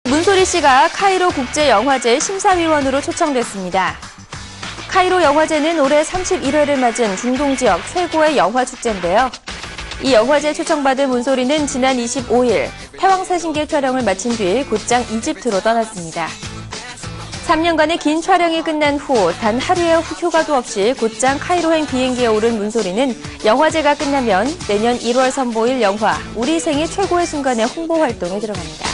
문소리 씨가 카이로 국제영화제 심사위원으로 초청됐습니다. 카이로 영화제는 올해 31회를 맞은 중동 지역 최고의 영화 축제인데요. 이 영화제에 초청받은 문소리는 지난 25일 패왕사신기 촬영을 마친 뒤 곧장 이집트로 떠났습니다. 3년간의 긴 촬영이 끝난 후 단 하루의 휴가도 없이 곧장 카이로행 비행기에 오른 문소리는 영화제가 끝나면 내년 1월 선보일 영화 우리 생애 최고의 순간의 홍보 활동에 들어갑니다.